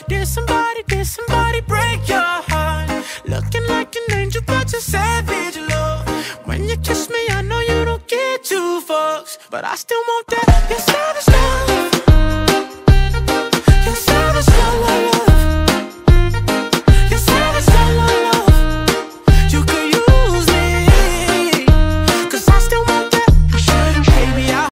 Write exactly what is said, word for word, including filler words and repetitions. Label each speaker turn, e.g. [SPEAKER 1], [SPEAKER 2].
[SPEAKER 1] Did somebody, did somebody break your heart? Looking like an angel, but you're savage, love. When you kiss me, I know you don't get two fucks, but I still want that. You're savage.